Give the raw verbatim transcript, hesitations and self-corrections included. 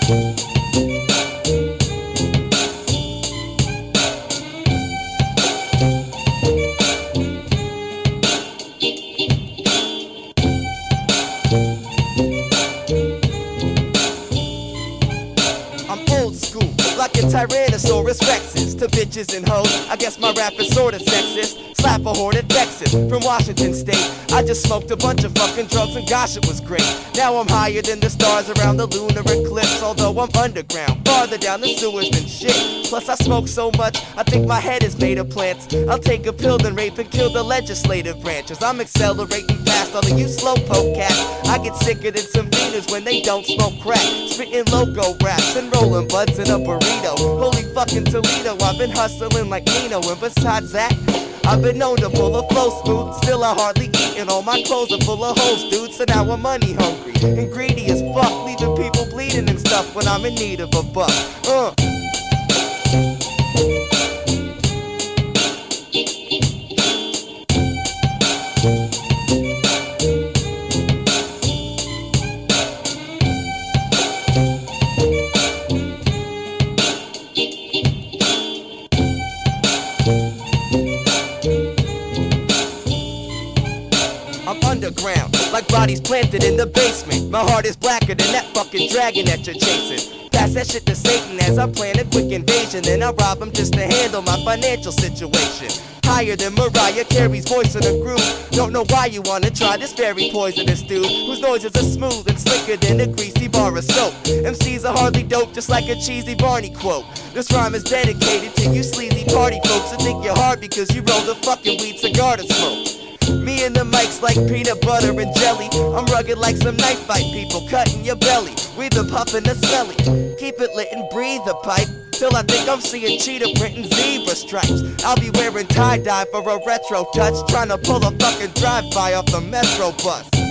Like a Tyrannosaurus Rexes to bitches and hoes. I guess my rap is sorta sexist. Slap a horn in Texas from Washington State. I just smoked a bunch of fucking drugs and gosh it was great. Now I'm higher than the stars around the lunar eclipse. Although I'm underground, farther down the sewers than shit. Plus I smoke so much, I think my head is made of plants. I'll take a pill then rape and kill the legislative branches. I'm accelerating past all of you slowpoke cats. I get sicker than some Venus when they don't smoke crack. Spitting logo raps and rolling buds in a burrito. Holy fucking Toledo, I've been hustling like Nino. And besides that, I've been known to pull a flow smooth. Still I hardly eat and all my clothes are full of holes, dude. So now I'm money hungry and greedy as fuck, leaving people bleeding and stuff when I'm in need of a buck. Uh. I'm underground, like bodies planted in the basement. My heart is blacker than that fucking dragon that you're chasing. Pass that shit to Satan as I plan a quick invasion. Then I rob him just to handle my financial situation. Higher than Mariah Carey's voice in a groove. Don't know why you wanna try this very poisonous dude, whose noises are smooth and slicker than a greasy bar of soap. M Cs are hardly dope, just like a cheesy Barney quote. This rhyme is dedicated to you sleazy party folks who think you're hard because you roll the fucking weed cigar to smoke. Me and the mics like peanut butter and jelly. I'm rugged like some knife fight people cutting your belly. We the puffin' the smelly. Keep it lit and breathe the pipe till I think I'm seeing cheetah printing zebra stripes. I'll be wearing tie-dye for a retro touch, trying to pull a fucking drive-by off the Metro bus.